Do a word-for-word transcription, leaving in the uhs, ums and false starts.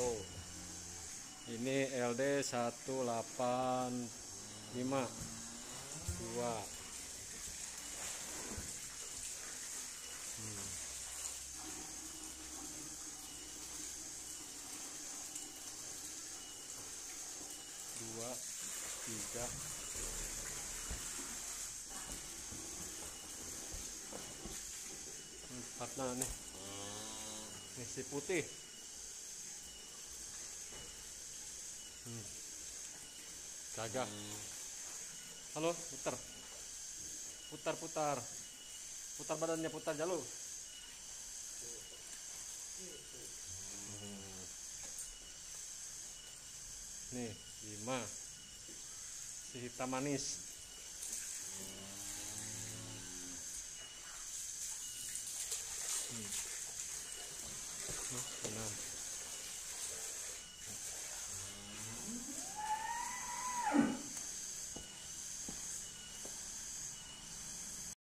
tuh ini L D seratus delapan puluh lima dua. hmm. Dua tiga empat. Nah nih nih si putih. hmm. Gagah. Halo, putar putar putar putar badannya, putar jalur. hmm. Nih lima si hitam manis.